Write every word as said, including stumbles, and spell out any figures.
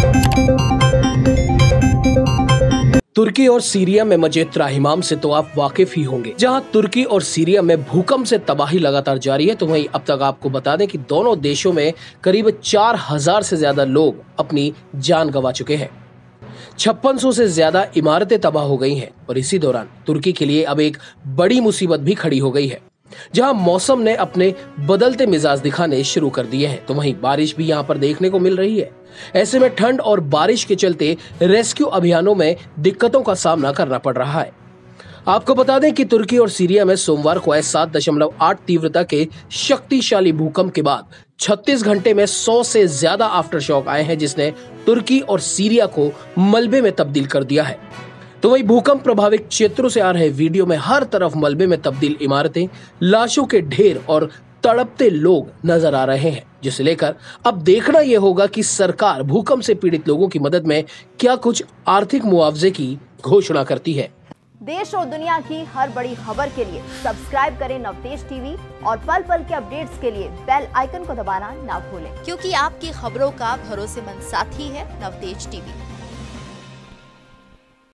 तुर्की और सीरिया में मचे त्राहिमाम से तो आप वाकिफ ही होंगे। जहां तुर्की और सीरिया में भूकंप से तबाही लगातार जारी है, तो वहीं अब तक आपको बता दें कि दोनों देशों में करीब चार हजार से ज्यादा लोग अपनी जान गंवा चुके हैं। छप्पन सौ से ज्यादा इमारतें तबाह हो गई हैं और इसी दौरान तुर्की के लिए अब एक बड़ी मुसीबत भी खड़ी हो गई है, जहां मौसम ने अपने बदलते मिजाज दिखाने शुरू कर दिए हैं, तो वहीं बारिश भी यहां पर देखने को मिल रही है। ऐसे में ठंड और बारिश के चलते रेस्क्यू अभियानों में दिक्कतों का सामना करना पड़ रहा है। आपको बता दें कि तुर्की और सीरिया में सोमवार को सात दशमलव आठ तीव्रता के शक्तिशाली भूकंप के बाद छत्तीस घंटे में सौ से ज्यादा आफ्टर शॉक आए हैं, जिसने तुर्की और सीरिया को मलबे में तब्दील कर दिया है। तो वही भूकंप प्रभावित क्षेत्रों से आ रहे वीडियो में हर तरफ मलबे में तब्दील इमारतें, लाशों के ढेर और तड़पते लोग नजर आ रहे हैं, जिसे लेकर अब देखना यह होगा कि सरकार भूकंप से पीड़ित लोगों की मदद में क्या कुछ आर्थिक मुआवजे की घोषणा करती है। देश और दुनिया की हर बड़ी खबर के लिए सब्सक्राइब करें नवतेज टीवी और पल पल के अपडेट्स के लिए बेल आइकन को दबाना ना भूलें, क्योंकि आपकी खबरों का भरोसेमंद साथी है नवतेज टीवी।